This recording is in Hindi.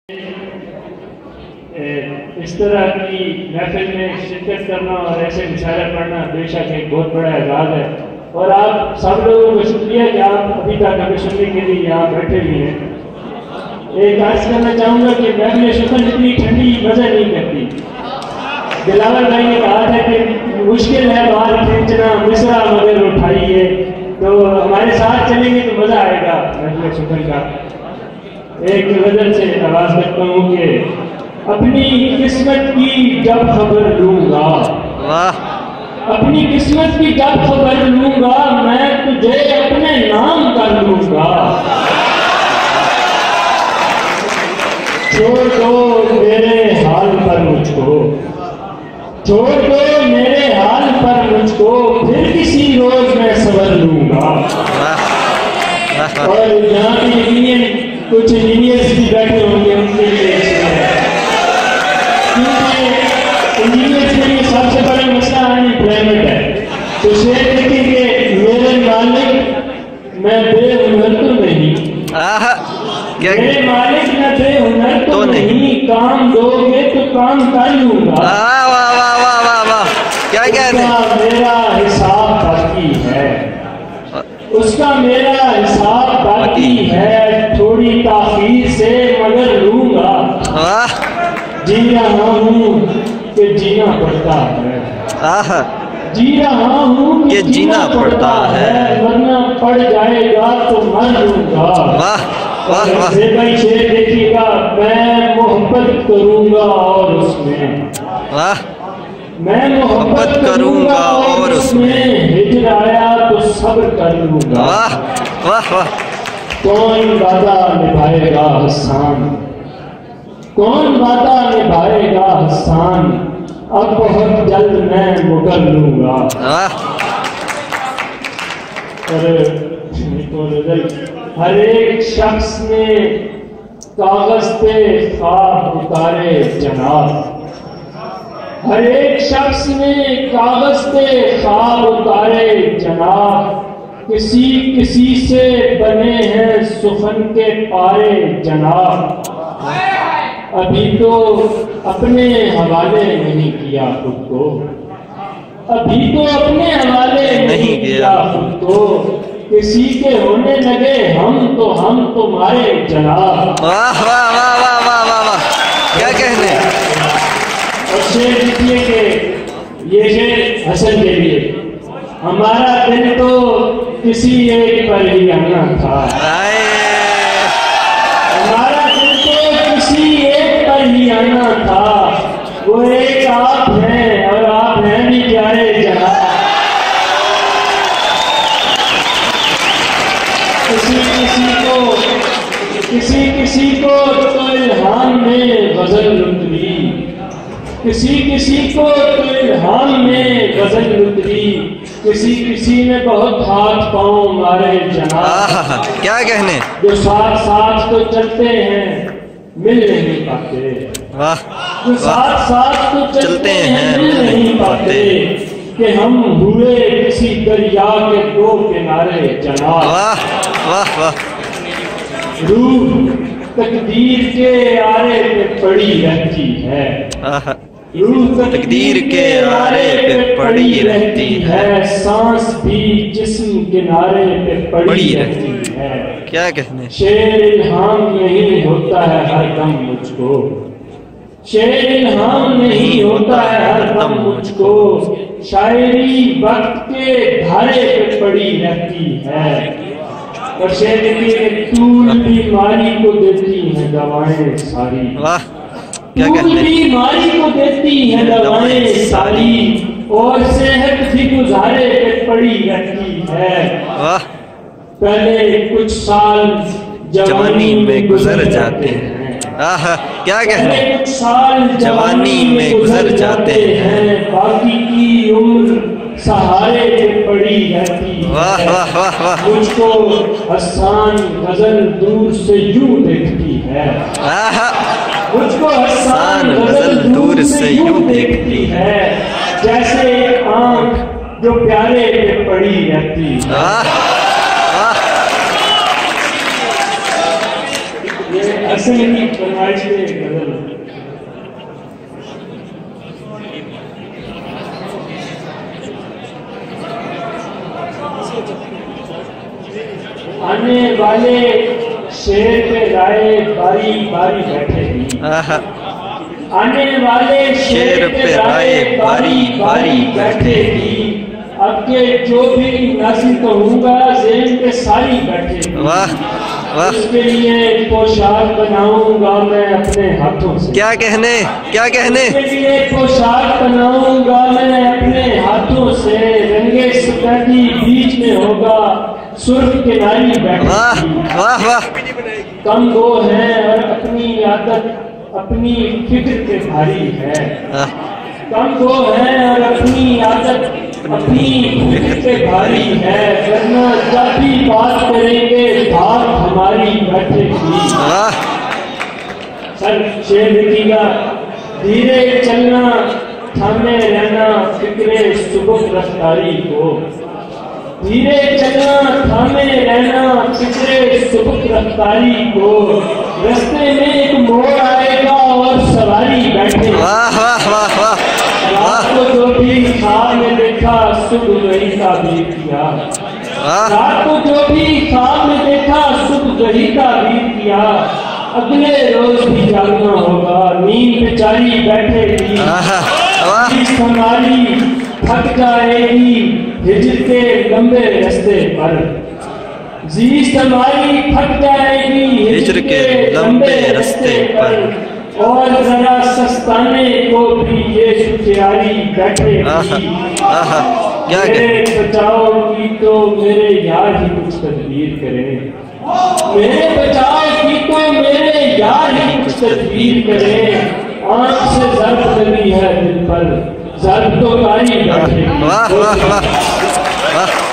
इस तरह की महफिल में शिरकत करना और ऐसे मुशायरा पढ़ना बेशक एक बहुत बड़ा एजाज़ है। और आप सब लोगों को शुक्रिया कि आप अभी तक हमें सुनने के लिए यहाँ बैठे हुए हैं। एक अर्ज करना चाहूँगा कि महफिल शुक्र इतनी ठंडी मज़ा नहीं करती। बिलावल भाई ने कहा था कि मुश्किल है बाहर खींचना मिसरा मगर उठाइए, तो हमारे साथ चलेंगे तो मज़ा आएगा महफिल शुक्र का। एक गजल से आवाज करता हूँ कि अपनी किस्मत की जब खबर लूंगा, अपनी किस्मत की जब खबर लूंगा, मैं तुझे अपने नाम कर लूंगा। छोड़ दो मेरे हाल पर मुझको, छोड़ दो मेरे हाल पर मुझको, फिर किसी रोज मैं सबर लूंगा। और यहाँ पे कुछ इंजीनियर्स भी बैठे होंगे, उनके लिए इंजीनियर्स के लिए सबसे बड़ा मसला अनएम्प्लॉयमेंट है। तो शेर देखेंगे मेरे मालिक मैं बेहुनर तो नहीं, मेरे मालिक मैं बेहुनर तो नहीं, काम दोगे तो काम कर लूंगा। क्या कहते हैं? मेरा हिसाब बाकी है, उसका मेरा हिसाब बाकी है, थोड़ी ताखीर से मगर लूंगा। जी रहा हूँ कि जीना पड़ता है, जी रहा हूँ कि जीना पड़ता है, वरना पड़ जाएगा तो मर लूंगा। भाई शेर देखिएगा, मैं मोहब्बत करूंगा और उसमें, मैं मोहब्बत करूंगा और उसमें हिजर आया तो सब्र कर लूंगा। कौन वादा निभाएगा हसान, कौन वादा निभाएगा हसान, अब बहुत जल्द मैं मुकर लूंगा। हर एक शख्स ने कागज पे ख्वाब उतारे जनाब, हर एक शख्स ने कागज पे ख्वाब उतारे जनाब, किसी किसी से बने हैं सुखन के पारे जनाब। अभी तो अपने हवाले नहीं किया खुद को, अभी तो अपने हवाले नहीं किया खुद को, किसी के होने लगे हम तुम्हारे जनाब। वाह वाह वाह वाह वाह वाह वाह, क्या कहने। और शेर लिखिए कि ये शेर हसन के लिए, हमारा दिल तो किसी एक पर ही आना था, हमारा दिल तो किसी एक पर ही आना था, वो एक आप हैं और आप हैं भी प्यारे जनाब। किसी को तो इल्हाम में गजल उतरी, किसी किसी को तो इल्हाम में गजल उतरी, किसी ने बहुत हाथ पांव मारे जनाब। क्या कहने। जो साथ साथ तो चलते हैं मिल नहीं पाते, जो साथ साथ तो चलते हैं मिल नहीं पाते, कि हम हुए किसी दरिया के दो किनारे जनाब। वाह वाह वाह। रूह तकदीर के आरे पे पड़ी रहती है, रूह तकदीर के आरे पे पड़ी रहती है, सांस भी जिस्म किनारे पे पड़ी रहती है। क्या कहने। शेर इल्हाम नहीं होता है हर दम मुझको, शेर इल्हाम नहीं होता है हर दम मुझको, शायरी वक्त के धारे पे पड़ी रहती है। और शेर की तूल बीमारी को देती है दवाएं सारी, तूल बीमारी को देती है दवाएं सारी, और सेहत भी गुजारे पे पड़ी रहती है। पहले कुछ साल जवानी में गुजर जाते हैं, क्या कहने। कुछ साल जवानी में गुजर जाते हैं, बाकी की उम्र सहारे पे पड़ी रहती है। मुझको हसान गजल दूर से यूं देखती है, मुझको हसान गजल दूर से यूं देखती है, जैसे एक आंख जो प्यारे पे पड़ी रहती है। हसन की फरमाइश पे गजल। आने वाले शेर पे राय बारी बारी बैठे भी, आने वाले शेर पे राय बारी बारी बैठे भी, अब के जो भी नाज़िम कहूँगा ज़ेन पे सारी बैठे। वाह वाह, इसके लिए पोशाक बनाऊंगा मैं अपने हाथों से। क्या कहने क्या कहने। इसके लिए पोशाक बनाऊंगा मैं अपने हाथों से, रंगे सफेदी बीच में होगा सुर्ख किनारी बैठी। वाह वाह वाह। कम वो है और अपनी आदत अपनी फिक्र के भारी है। कम वो है और अपनी आदत अपनी फिक्र पे भारी है, वरना जब भी बात करेंगे बात हमारी बैठेगी। सर शेर लिखिएगा, धीरे चलना थामे रहना फिक्रे सुबह रफ्तारी को, धीरे चलना थामे रहना फिक्रे सुबह रफ्तारी को, रास्ते में एक मोड़ आएगा और सवारी बैठे। वाह वाह वाह वाह। रात को जो भी ख्वाब में देखा सुबह वही ताबीर किया, रात को जो भी ख्वाब में देखा सुबह वही ताबीर किया, अगले रोज भी जागना होगा नींद बेचारी बैठेगी। हमारी थक जाएगी हिजर के लंबे रास्ते पर, जीत हमारी थक जाएगी हिजर के लंबे रास्ते पर, और जरा सस्ताने को भी ये तैयारी बैठेगी। मेरे बचाओ की तो मेरे यार ही कुछ तदबीर करें, मेरे बचाओ की तो मेरे यार ही कुछ तदबीर करें, आंख से दर्द लगी है दिल पर जर्द तो कारी बैठेगी। वाह वाह वाह वाह।